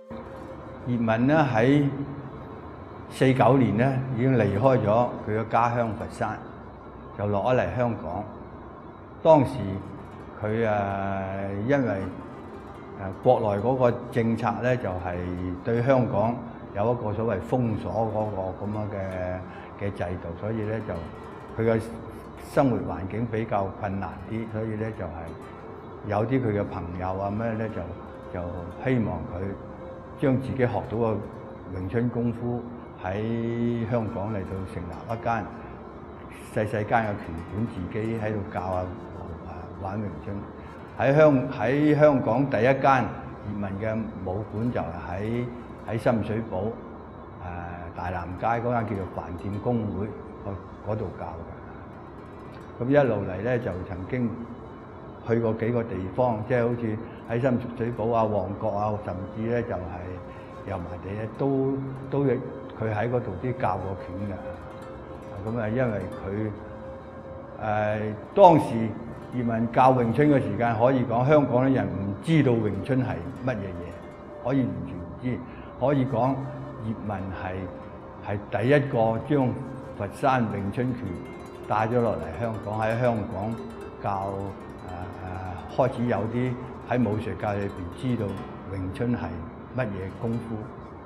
葉問咧喺49年咧已經離開咗佢嘅家鄉佛山，就落咗嚟香港。當時佢因為國內嗰個政策咧，就係對香港有一個所謂封鎖嗰個咁樣嘅制度，所以咧就佢嘅生活環境比較困難啲，所以咧就係有啲佢嘅朋友啊咩咧就希望佢將自己學到嘅詠春功夫喺香港嚟到成立一間細間嘅拳館，自己喺度教啊玩詠春。喺香港第一間葉問嘅武館就係喺深水埗大南街嗰間叫做飯店公會嗰度教嘅。咁一路嚟咧就曾經去過幾個地方，即係好似喺深水埗啊、旺角啊，甚至咧就係油麻地咧都佢喺嗰度啲教過拳嘅。咁因為佢當時葉問教詠春嘅時間，可以講香港啲人唔知道詠春係乜嘢嘢，可以完全唔知。可以講葉問係第一個將佛山詠春拳帶咗落嚟香港，喺香港教開始有啲喺武術界裏邊知道詠春係乜嘢功夫。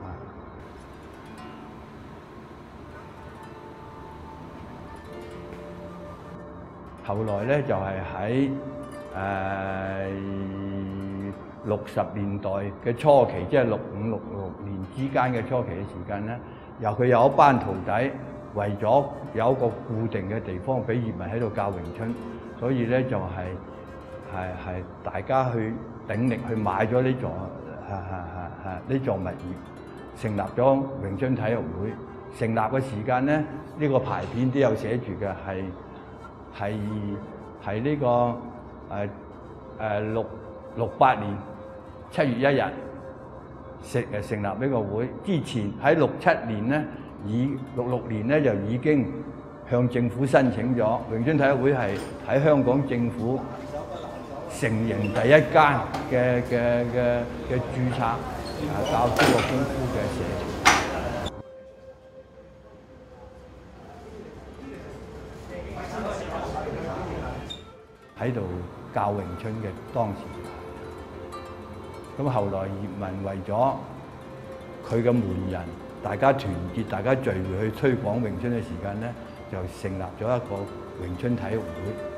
後來咧就係喺60年代嘅初期，即係65、66年之間嘅初期嘅時間咧，佢有一班徒弟，為咗有一個固定嘅地方俾葉問喺度教詠春，所以咧就係大家去鼎力去買咗呢座物業，成立咗詠春體育會。成立嘅時間咧，呢個牌匾都有寫住嘅，係呢個68年7月1日成立呢個會。之前喺67年咧，66年咧就已經向政府申請咗詠春體育會係喺香港政府承認第一間嘅註冊教中國功夫嘅社團。喺度教詠春嘅當時，咁後來葉問為咗佢嘅門人，大家團結，大家聚會去推廣詠春嘅時間咧，就成立咗一個詠春體育會。